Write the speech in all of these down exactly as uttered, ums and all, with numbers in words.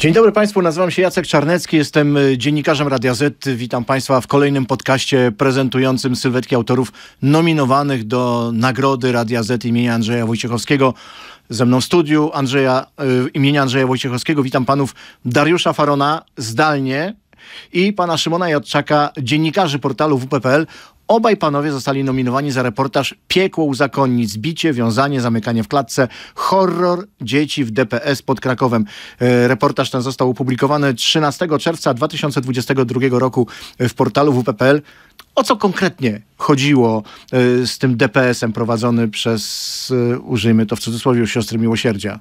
Dzień dobry Państwu, nazywam się Jacek Czarnecki, jestem dziennikarzem Radia Z. Witam Państwa w kolejnym podcaście prezentującym sylwetki autorów nominowanych do Nagrody Radia Z imienia Andrzeja Wojciechowskiego. Ze mną w studiu Andrzeja, y, imienia Andrzeja Wojciechowskiego witam panów Dariusza Farona zdalnie i pana Szymona Jadczaka, dziennikarzy portalu W P P L. Obaj panowie zostali nominowani za reportaż Piekło u zakonnic, bicie, wiązanie, zamykanie w klatce, horror dzieci w D P S pod Krakowem. E, reportaż ten został opublikowany trzynastego czerwca dwa tysiące dwudziestego drugiego roku w portalu W P P L. O co konkretnie chodziło e, z tym D P S-em prowadzony przez, e, użyjmy to w cudzysłowie, siostry miłosierdzia?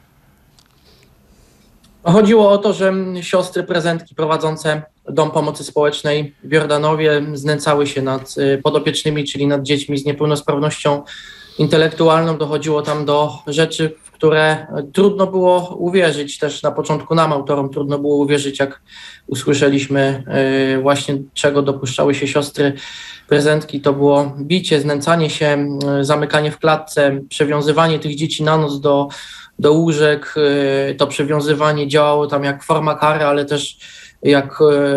Chodziło o to, że siostry prezentki prowadzące Dom Pomocy Społecznej w Jordanowie znęcały się nad podopiecznymi, czyli nad dziećmi z niepełnosprawnością intelektualną. Dochodziło tam do rzeczy, w które trudno było uwierzyć. Też na początku nam, autorom, trudno było uwierzyć, jak usłyszeliśmy właśnie, czego dopuszczały się siostry prezentki. To było bicie, znęcanie się, zamykanie w klatce, przewiązywanie tych dzieci na noc do do łóżek. To przywiązywanie działało tam jak forma kary, ale też jak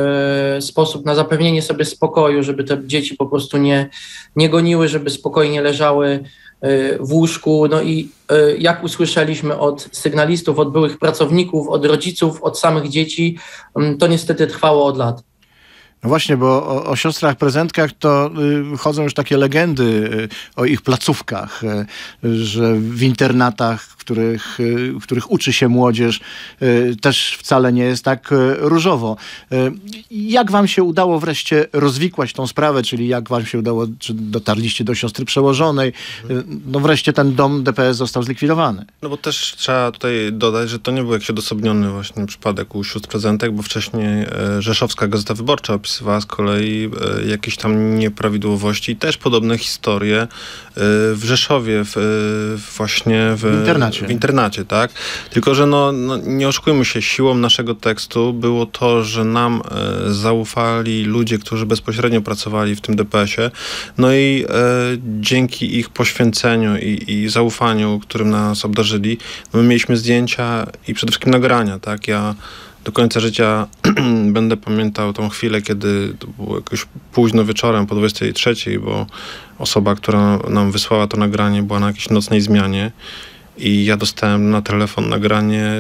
e, sposób na zapewnienie sobie spokoju, żeby te dzieci po prostu nie, nie goniły, żeby spokojnie leżały e, w łóżku. No i e, jak usłyszeliśmy od sygnalistów, od byłych pracowników, od rodziców, od samych dzieci, m, to niestety trwało od lat. No właśnie, bo o, o siostrach prezentkach to y, chodzą już takie legendy y, o ich placówkach, y, że w internatach, w których, y, w których uczy się młodzież, y, też wcale nie jest tak y, różowo. Y, jak wam się udało wreszcie rozwikłać tą sprawę, czyli jak wam się udało, czy dotarliście do siostry przełożonej? Y, no wreszcie ten dom D P S został zlikwidowany. No bo też trzeba tutaj dodać, że to nie był jakiś odosobniony właśnie przypadek u sióstr prezentek, bo wcześniej e, Rzeszowska Gazeta Wyborcza opisywała z kolei e, jakieś tam nieprawidłowości i też podobne historie e, w Rzeszowie, w, e, właśnie w, w internacie. W internacie, tak? Tylko, że no, no, nie oszukujmy się, siłą naszego tekstu było to, że nam e, zaufali ludzie, którzy bezpośrednio pracowali w tym D P S-ie, no i e, dzięki ich poświęceniu i, i zaufaniu, którym nas obdarzyli, no my mieliśmy zdjęcia i przede wszystkim nagrania, tak? Ja do końca życia będę pamiętał tą chwilę, kiedy to było jakoś późno wieczorem po dwudziestej trzeciej, bo osoba, która nam wysłała to nagranie, była na jakiejś nocnej zmianie i ja dostałem na telefon nagranie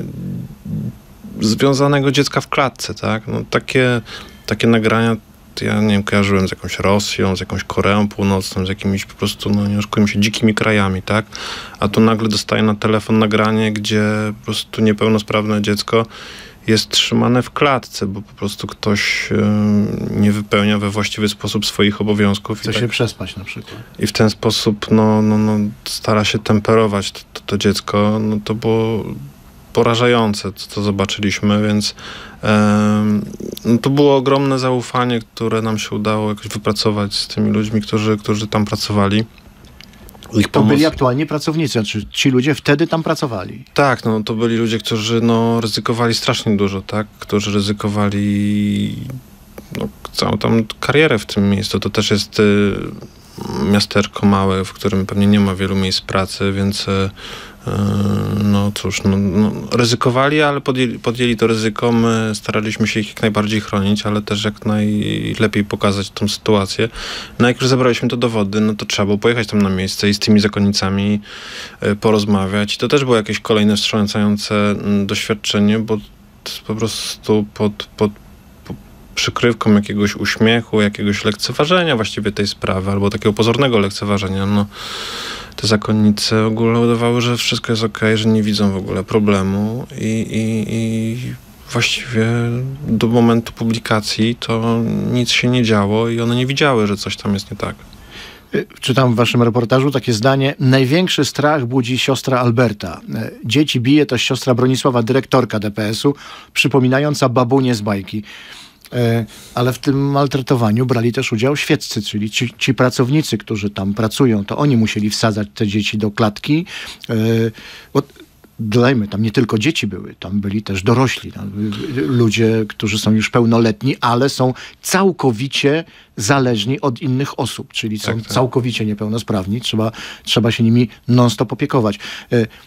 związanego dziecka w klatce, tak? No takie, takie nagrania ja nie wiem, kojarzyłem z jakąś Rosją, z jakąś Koreą Północną, z jakimiś po prostu, no nie oszukujmy się, dzikimi krajami, tak? A tu nagle dostaję na telefon nagranie, gdzie po prostu niepełnosprawne dziecko jest trzymane w klatce, bo po prostu ktoś yy, nie wypełnia we właściwy sposób swoich obowiązków. Chce i się tak, przespać na przykład. I w ten sposób no, no, no, stara się temperować to, to, to dziecko. No, to było porażające, co to zobaczyliśmy, więc yy, no, to było ogromne zaufanie, które nam się udało jakoś wypracować z tymi ludźmi, którzy, którzy tam pracowali. Ich to byli aktualnie pracownicy, znaczy ci ludzie wtedy tam pracowali. Tak, no to byli ludzie, którzy no, ryzykowali strasznie dużo, tak? Którzy ryzykowali no, całą tam karierę w tym miejscu. To też jest y, miasteczko małe, w którym pewnie nie ma wielu miejsc pracy, więc y, no cóż, no, no, ryzykowali, ale podjęli, podjęli to ryzyko. My staraliśmy się ich jak najbardziej chronić, ale też jak najlepiej pokazać tą sytuację. No jak już zebraliśmy to dowody, no to trzeba było pojechać tam na miejsce i z tymi zakonnicami y, porozmawiać. I to też było jakieś kolejne wstrząsające y, doświadczenie, bo po prostu pod, pod przykrywką jakiegoś uśmiechu, jakiegoś lekceważenia właściwie tej sprawy, albo takiego pozornego lekceważenia, no te zakonnice w ogóle udawały, że wszystko jest okej, okay, że nie widzą w ogóle problemu i, i, i właściwie do momentu publikacji to nic się nie działo i one nie widziały, że coś tam jest nie tak. Czytam w waszym reportażu takie zdanie. Największy strach budzi siostra Alberta. Dzieci bije to siostra Bronisława, dyrektorka D P S-u, przypominająca babunię z bajki. Ale w tym maltretowaniu brali też udział świeccy, czyli ci, ci pracownicy, którzy tam pracują, to oni musieli wsadzać te dzieci do klatki. Bo dodajmy, tam nie tylko dzieci były, tam byli też dorośli, tam ludzie, którzy są już pełnoletni, ale są całkowicie zależni od innych osób, czyli są tak, tak. całkowicie niepełnosprawni, trzeba, trzeba się nimi non-stop opiekować.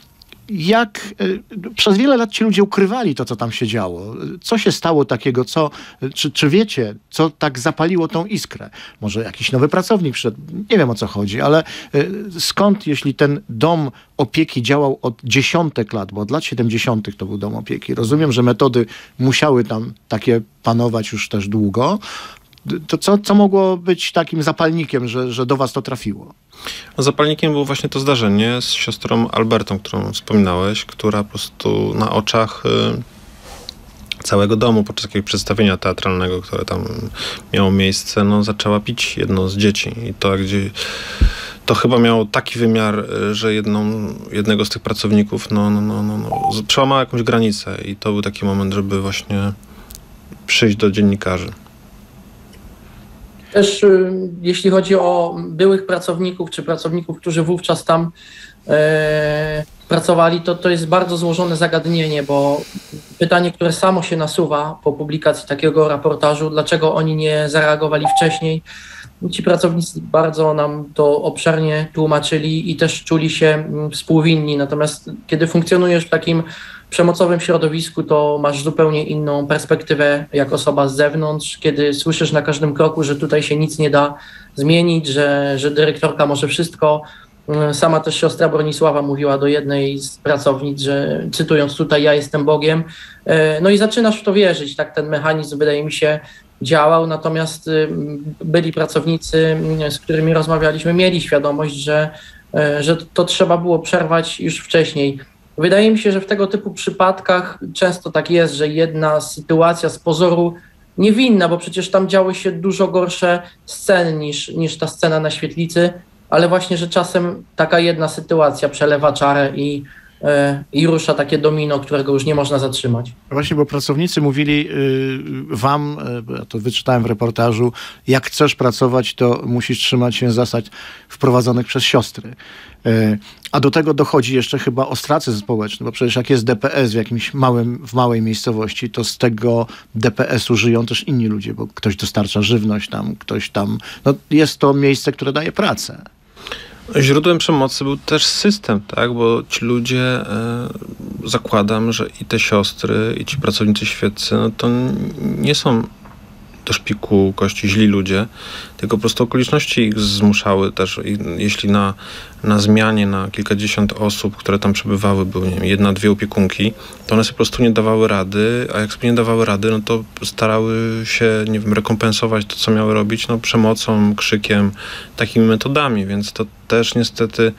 Jak przez wiele lat ci ludzie ukrywali to, co tam się działo? Co się stało takiego? Co, czy, czy wiecie, co tak zapaliło tą iskrę? Może jakiś nowy pracownik przyszedł? Nie wiem, o co chodzi, ale skąd, jeśli ten dom opieki działał od dziesiątek lat, bo od lat siedemdziesiątych to był dom opieki. Rozumiem, że metody musiały tam takie panować już też długo. To co, co mogło być takim zapalnikiem, że, że do was to trafiło? Zapalnikiem było właśnie to zdarzenie z siostrą Albertą, którą wspominałeś, która po prostu na oczach y, całego domu podczas jakiegoś przedstawienia teatralnego, które tam miało miejsce, no, zaczęła pić jedno z dzieci. I to, gdzie, to chyba miało taki wymiar, że jedną, jednego z tych pracowników no, no, no, no, no, przełamała jakąś granicę. I to był taki moment, żeby właśnie przyjść do dziennikarzy. Też jeśli chodzi o byłych pracowników, czy pracowników, którzy wówczas tam e, pracowali, to to jest bardzo złożone zagadnienie, bo pytanie, które samo się nasuwa po publikacji takiego raportażu, dlaczego oni nie zareagowali wcześniej. Ci pracownicy bardzo nam to obszernie tłumaczyli i też czuli się współwinni, natomiast kiedy funkcjonujesz w takim przemocowym środowisku, to masz zupełnie inną perspektywę jak osoba z zewnątrz, kiedy słyszysz na każdym kroku, że tutaj się nic nie da zmienić, że, że dyrektorka może wszystko. Sama też siostra Bronisława mówiła do jednej z pracownic, że cytując tutaj, ja jestem Bogiem. No i zaczynasz w to wierzyć, tak ten mechanizm wydaje mi się działał, natomiast byli pracownicy, z którymi rozmawialiśmy, mieli świadomość, że, że to trzeba było przerwać już wcześniej. Wydaje mi się, że w tego typu przypadkach często tak jest, że jedna sytuacja z pozoru niewinna, bo przecież tam działy się dużo gorsze sceny niż, niż ta scena na świetlicy, ale właśnie, że czasem taka jedna sytuacja przelewa czarę i, yy, i rusza takie domino, którego już nie można zatrzymać. Właśnie, bo pracownicy mówili yy, wam, yy, ja to wyczytałem w reportażu, jak chcesz pracować, to musisz trzymać się zasad wprowadzonych przez siostry. Yy, a do tego dochodzi jeszcze chyba ostracyzm społeczny, bo przecież jak jest D P S w jakimś małym, w małej miejscowości, to z tego D P S u żyją też inni ludzie, bo ktoś dostarcza żywność tam, ktoś tam, no jest to miejsce, które daje pracę. Źródłem przemocy był też system, tak, bo ci ludzie, e, zakładam, że i te siostry, i ci pracownicy świeccy, no to nie są do szpiku kości źli ludzie, tylko po prostu okoliczności ich zmuszały też. I jeśli na, na zmianie na kilkadziesiąt osób, które tam przebywały, były nie wiem, jedna, dwie opiekunki, to one sobie po prostu nie dawały rady, a jak sobie nie dawały rady, no to starały się, nie wiem, rekompensować to, co miały robić, no przemocą, krzykiem, takimi metodami, więc to też niestety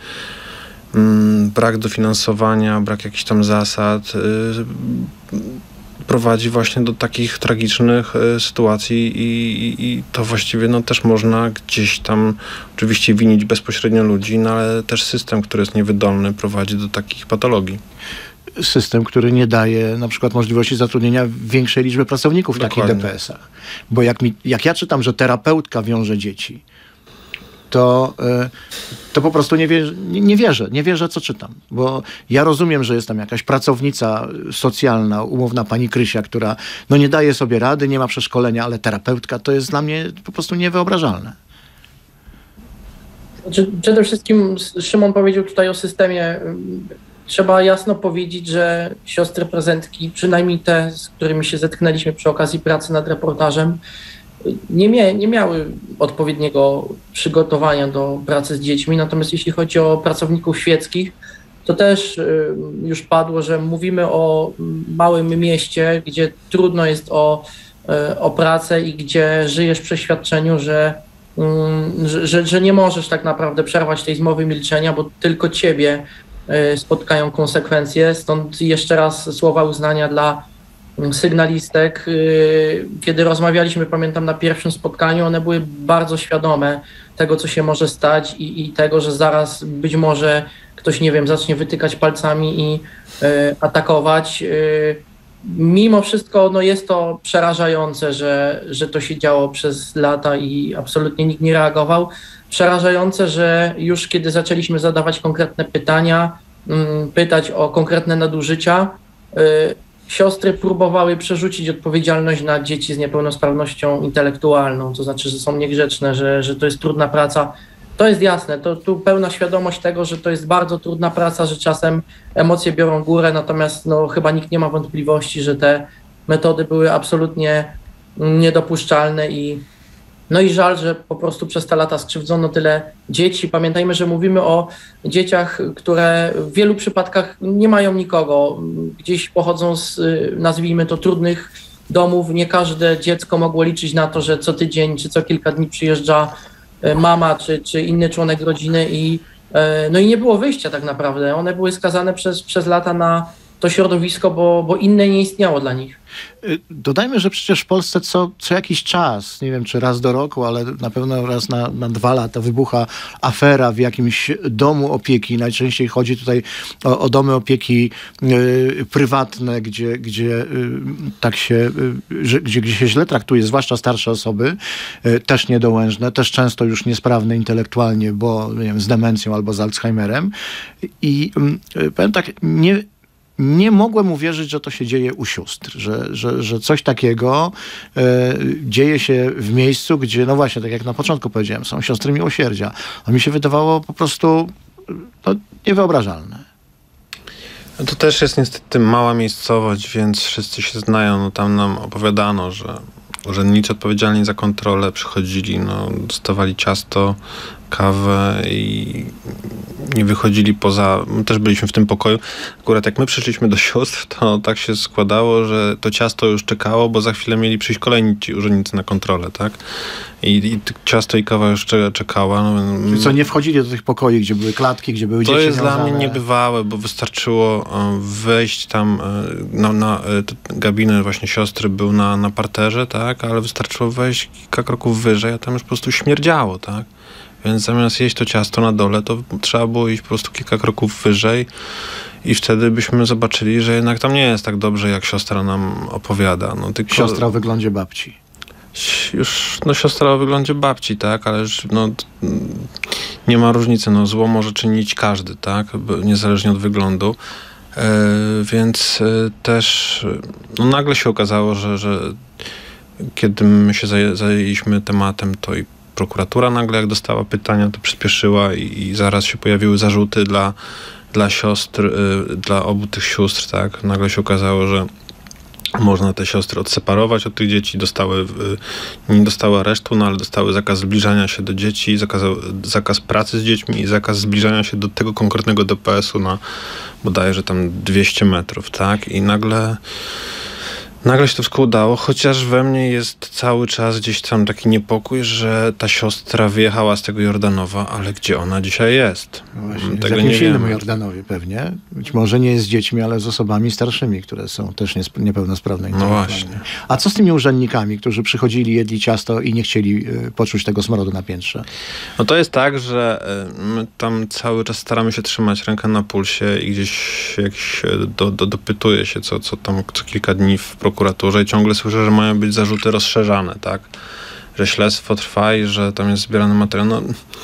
mm, brak dofinansowania, brak jakichś tam zasad yy, prowadzi właśnie do takich tragicznych y, sytuacji i, i, i to właściwie no, też można gdzieś tam oczywiście winić bezpośrednio ludzi, no ale też system, który jest niewydolny, prowadzi do takich patologii. System, który nie daje na przykład możliwości zatrudnienia większej liczby pracowników w takich D P S ach. Bo jak, mi, jak ja czytam, że terapeutka wiąże dzieci, to, to po prostu nie, wierzę, nie, nie wierzę, nie wierzę, co czytam. Bo ja rozumiem, że jest tam jakaś pracownica socjalna, umowna pani Krysia, która no nie daje sobie rady, nie ma przeszkolenia, ale terapeutka to jest dla mnie po prostu niewyobrażalne. Przede wszystkim Szymon powiedział tutaj o systemie. Trzeba jasno powiedzieć, że siostry prezentki, przynajmniej te, z którymi się zetknęliśmy przy okazji pracy nad reportażem, Nie, mia- nie miały odpowiedniego przygotowania do pracy z dziećmi, natomiast jeśli chodzi o pracowników świeckich, to też y, już padło, że mówimy o małym mieście, gdzie trudno jest o, y, o pracę i gdzie żyjesz w przeświadczeniu, że, y, że, że, że nie możesz tak naprawdę przerwać tej zmowy milczenia, bo tylko ciebie y, spotkają konsekwencje. Stąd jeszcze raz słowa uznania dla sygnalistek. Kiedy rozmawialiśmy, pamiętam, na pierwszym spotkaniu, one były bardzo świadome tego, co się może stać i, i tego, że zaraz być może ktoś, nie wiem, zacznie wytykać palcami i y, atakować. Y, mimo wszystko no jest to przerażające, że, że to się działo przez lata i absolutnie nikt nie reagował. Przerażające, że już kiedy zaczęliśmy zadawać konkretne pytania, y, pytać o konkretne nadużycia, y, siostry próbowały przerzucić odpowiedzialność na dzieci z niepełnosprawnością intelektualną, to znaczy, że są niegrzeczne, że, że to jest trudna praca. To jest jasne, to tu pełna świadomość tego, że to jest bardzo trudna praca, że czasem emocje biorą górę, natomiast no, chyba nikt nie ma wątpliwości, że te metody były absolutnie niedopuszczalne i no i żal, że po prostu przez te lata skrzywdzono tyle dzieci. Pamiętajmy, że mówimy o dzieciach, które w wielu przypadkach nie mają nikogo, gdzieś pochodzą z, nazwijmy to, trudnych domów. Nie każde dziecko mogło liczyć na to, że co tydzień czy co kilka dni przyjeżdża mama czy, czy inny członek rodziny i no i nie było wyjścia tak naprawdę. One były skazane przez, przez lata na to środowisko, bo, bo inne nie istniało dla nich. Dodajmy, że przecież w Polsce co, co jakiś czas, nie wiem czy raz do roku, ale na pewno raz na, na dwa lata wybucha afera w jakimś domu opieki. Najczęściej chodzi tutaj o, o domy opieki y, prywatne, gdzie, gdzie y, tak się, y, że, gdzie, gdzie się źle traktuje, zwłaszcza starsze osoby, y, też niedołężne, też często już niesprawne intelektualnie, bo nie wiem, z demencją albo z Alzheimerem. I y, powiem tak, nie Nie mogłem uwierzyć, że to się dzieje u sióstr, że, że, że coś takiego e, dzieje się w miejscu, gdzie, no właśnie, tak jak na początku powiedziałem, są siostry miłosierdzia. A mi się wydawało po prostu no, niewyobrażalne. To też jest niestety mała miejscowość, więc wszyscy się znają. No, tam nam opowiadano, że urzędnicy odpowiedzialni za kontrolę przychodzili, no, dostawali ciasto, kawę i nie wychodzili poza... My też byliśmy w tym pokoju. Akurat jak my przyszliśmy do sióstr, to tak się składało, że to ciasto już czekało, bo za chwilę mieli przyjść kolejni ci urzędnicy na kontrolę, tak? I, i ciasto i kawa już czekała. No, Czyli co, nie wchodzili do tych pokoi, gdzie były klatki, gdzie były to dzieci jest wiązane? dla mnie niebywałe, bo wystarczyło wejść tam na, na gabinet właśnie siostry był na, na parterze, tak? Ale wystarczyło wejść kilka kroków wyżej, a tam już po prostu śmierdziało, tak? Więc zamiast jeść to ciasto na dole, to trzeba było iść po prostu kilka kroków wyżej i wtedy byśmy zobaczyli, że jednak tam nie jest tak dobrze, jak siostra nam opowiada. No, tylko... Siostra o wyglądzie babci. Już, no siostra o wyglądzie babci, tak, ale już, no, nie ma różnicy, no, zło może czynić każdy, tak, niezależnie od wyglądu. E, więc e, też no, nagle się okazało, że, że kiedy my się zaję, zajęliśmy tematem, to i prokuratura nagle jak dostała pytania, to przyspieszyła i, i zaraz się pojawiły zarzuty dla, dla siostr, y, dla obu tych sióstr, tak. Nagle się okazało, że można te siostry odseparować od tych dzieci, dostały, y, nie dostały aresztu, no ale dostały zakaz zbliżania się do dzieci, zakaz, zakaz pracy z dziećmi i zakaz zbliżania się do tego konkretnego D P S-u na bodajże tam dwieście metrów, tak. I nagle Nagle się to wszystko udało, chociaż we mnie jest cały czas gdzieś tam taki niepokój, że ta siostra wyjechała z tego Jordanowa, ale gdzie ona dzisiaj jest? No właśnie, tego w jakimś nie innym wiemy. Jordanowie pewnie. Być może nie z dziećmi, ale z osobami starszymi, które są też niepełnosprawne. No właśnie. A co z tymi urzędnikami, którzy przychodzili, jedli ciasto i nie chcieli y, poczuć tego smrodu na piętrze? No to jest tak, że y, my tam cały czas staramy się trzymać rękę na pulsie i gdzieś jakiś do, do, dopytuje się co, co tam co kilka dni w prokuraturze i ciągle słyszę, że mają być zarzuty rozszerzane, tak? Że śledztwo trwa i że tam jest zbierany materiał. No,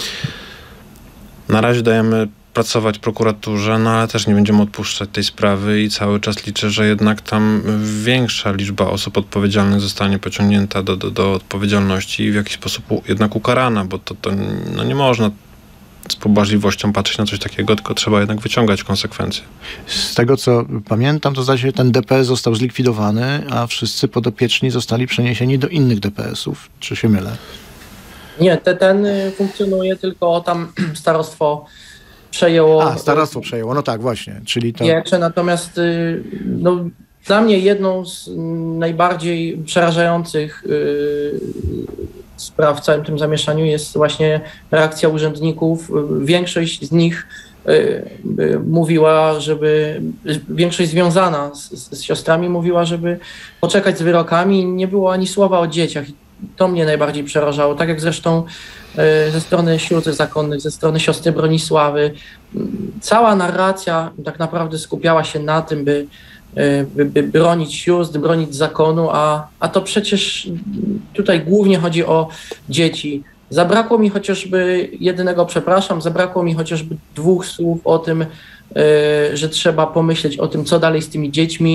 na razie dajemy pracować prokuraturze, no ale też nie będziemy odpuszczać tej sprawy i cały czas liczę, że jednak tam większa liczba osób odpowiedzialnych zostanie pociągnięta do, do, do odpowiedzialności i w jakiś sposób jednak ukarana, bo to, to no nie można z pobłażliwością patrzeć na coś takiego, tylko trzeba jednak wyciągać konsekwencje. Z tego, co pamiętam, to zdaje się, ten D P S został zlikwidowany, a wszyscy podopieczni zostali przeniesieni do innych D P S-ów. Czy się mylę? Nie, te, ten funkcjonuje, tylko tam starostwo przejęło... A, starostwo przejęło, no tak, właśnie. Czyli to... Piecze, natomiast no, dla mnie jedną z najbardziej przerażających yy, spraw w całym tym zamieszaniu jest właśnie reakcja urzędników. Większość z nich y, y, mówiła, żeby, większość związana z, z siostrami mówiła, żeby poczekać z wyrokami. Nie było ani słowa o dzieciach. I to mnie najbardziej przerażało. Tak jak zresztą y, ze strony sióstr zakonnych, ze strony siostry Bronisławy. Cała narracja tak naprawdę skupiała się na tym, by By, by bronić sióstr, bronić zakonu, a, a to przecież tutaj głównie chodzi o dzieci. Zabrakło mi chociażby jedynego, przepraszam, zabrakło mi chociażby dwóch słów o tym, y, że trzeba pomyśleć o tym, co dalej z tymi dziećmi,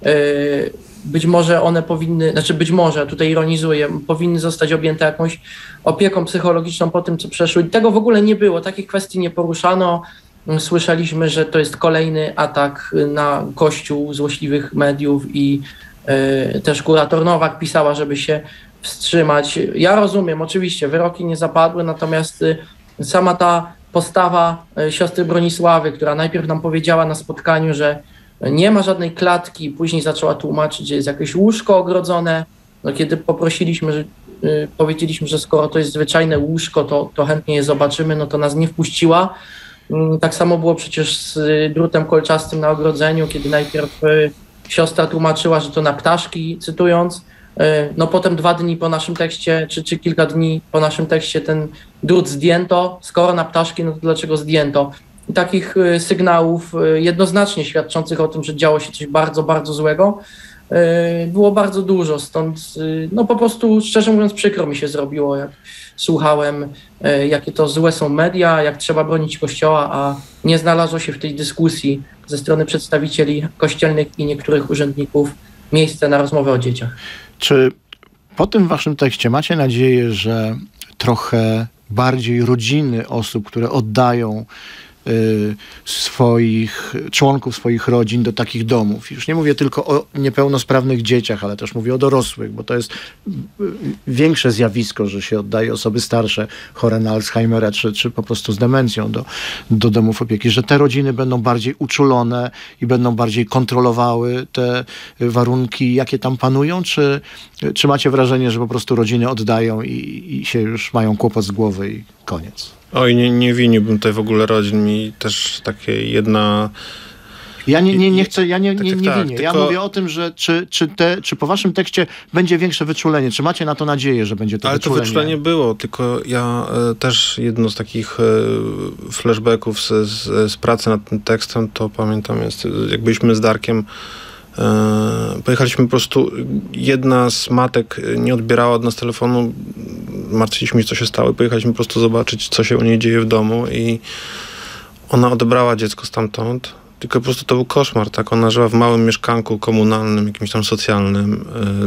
być może one powinny, znaczy być może, tutaj ironizuję, powinny zostać objęte jakąś opieką psychologiczną po tym, co przeszły. I tego w ogóle nie było, takich kwestii nie poruszano. Słyszeliśmy, że to jest kolejny atak na Kościół złośliwych mediów i y, też kurator Nowak pisała, żeby się wstrzymać. Ja rozumiem, oczywiście, wyroki nie zapadły, natomiast y, sama ta postawa y, siostry Bronisławy, która najpierw nam powiedziała na spotkaniu, że nie ma żadnej klatki, później zaczęła tłumaczyć, że jest jakieś łóżko ogrodzone. No, kiedy poprosiliśmy, że, y, powiedzieliśmy, że skoro to jest zwyczajne łóżko, to, to chętnie je zobaczymy, no to nas nie wpuściła. Tak samo było przecież z drutem kolczastym na ogrodzeniu, kiedy najpierw siostra tłumaczyła, że to na ptaszki, cytując, no potem dwa dni po naszym tekście, czy, czy kilka dni po naszym tekście ten drut zdjęto, skoro na ptaszki, no to dlaczego zdjęto? I takich sygnałów jednoznacznie świadczących o tym, że działo się coś bardzo, bardzo złego, było bardzo dużo, stąd no po prostu, szczerze mówiąc, przykro mi się zrobiło, jak słuchałem, jakie to złe są media, jak trzeba bronić Kościoła, a nie znalazło się w tej dyskusji ze strony przedstawicieli kościelnych i niektórych urzędników miejsce na rozmowę o dzieciach. Czy po tym waszym tekście macie nadzieję, że trochę bardziej rodziny osób, które oddają swoich członków swoich rodzin do takich domów. Już nie mówię tylko o niepełnosprawnych dzieciach, ale też mówię o dorosłych, bo to jest większe zjawisko, że się oddaje osoby starsze, chore na Alzheimera, czy, czy po prostu z demencją do, do domów opieki, że te rodziny będą bardziej uczulone i będą bardziej kontrolowały te warunki, jakie tam panują, czy, czy macie wrażenie, że po prostu rodziny oddają i, i się już mają kłopot z głowy i koniec? Oj, nie, nie winiłbym tutaj w ogóle rodzin. Mi też takie jedna... Ja nie, nie, nie chcę, ja nie, tak, nie, nie tak, winię. tylko... Ja mówię o tym, że czy, czy, te, czy po waszym tekście będzie większe wyczulenie? Czy macie na to nadzieję, że będzie to Ale wyczulenie? Ale to wyczulenie było, tylko ja e, też jedno z takich e, flashbacków z, z, z pracy nad tym tekstem, to pamiętam, jest, jak byliśmy z Darkiem, e, pojechaliśmy po prostu, jedna z matek nie odbierała od nas telefonu, martwiliśmy się, co się stało i pojechaliśmy po prostu zobaczyć, co się u niej dzieje w domu i ona odebrała dziecko stamtąd, tylko po prostu to był koszmar, tak? Ona żyła w małym mieszkanku komunalnym, jakimś tam socjalnym.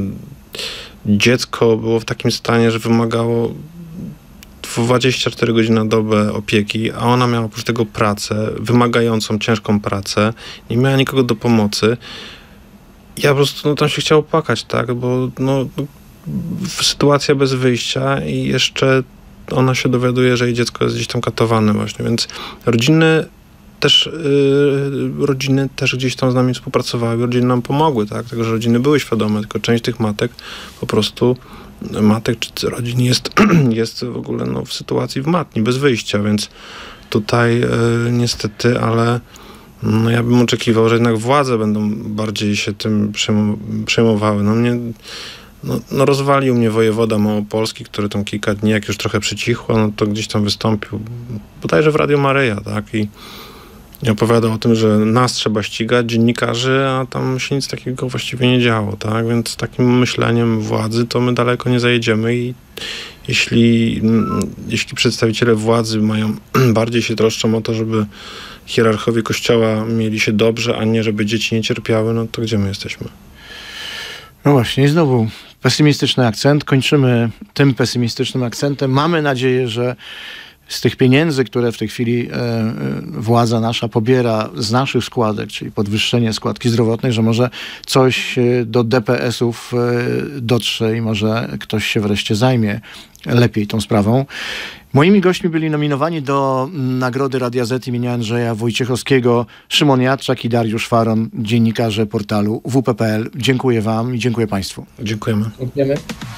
Dziecko było w takim stanie, że wymagało dwadzieścia cztery godziny na dobę opieki, a ona miała oprócz tego pracę, wymagającą, ciężką pracę, nie miała nikogo do pomocy. Ja po prostu no, tam się chciało płakać, tak? Bo no, sytuacja bez wyjścia i jeszcze ona się dowiaduje, że jej dziecko jest gdzieś tam katowane właśnie, więc rodziny też, yy, rodziny też gdzieś tam z nami współpracowały, rodziny nam pomogły, tak? Także rodziny były świadome, tylko część tych matek po prostu, matek czy rodzin jest, jest w ogóle no, w sytuacji w matni, bez wyjścia, więc tutaj yy, niestety, ale no, ja bym oczekiwał, że jednak władze będą bardziej się tym przejmowały. No mnie No, no rozwalił mnie wojewoda małopolski, który tam kilka dni, jak już trochę przycichło, no to gdzieś tam wystąpił, bodajże w Radio Maryja, tak, i, i opowiadał o tym, że nas trzeba ścigać, dziennikarzy, a tam się nic takiego właściwie nie działo, tak, więc z takim myśleniem władzy to my daleko nie zajedziemy i jeśli, jeśli przedstawiciele władzy mają bardziej się troszczą o to, żeby hierarchowie Kościoła mieli się dobrze, a nie żeby dzieci nie cierpiały, no to gdzie my jesteśmy? No właśnie, i znowu pesymistyczny akcent. Kończymy tym pesymistycznym akcentem. Mamy nadzieję, że z tych pieniędzy, które w tej chwili e, władza nasza pobiera z naszych składek, czyli podwyższenie składki zdrowotnej, że może coś do D P S-ów e, dotrze i może ktoś się wreszcie zajmie lepiej tą sprawą. Moimi gośćmi byli nominowani do Nagrody Radia Z imienia Andrzeja Wojciechowskiego Szymon Jadczak i Dariusz Faron, dziennikarze portalu W P P L. Dziękuję wam i dziękuję państwu. Dziękujemy. Dziękujemy.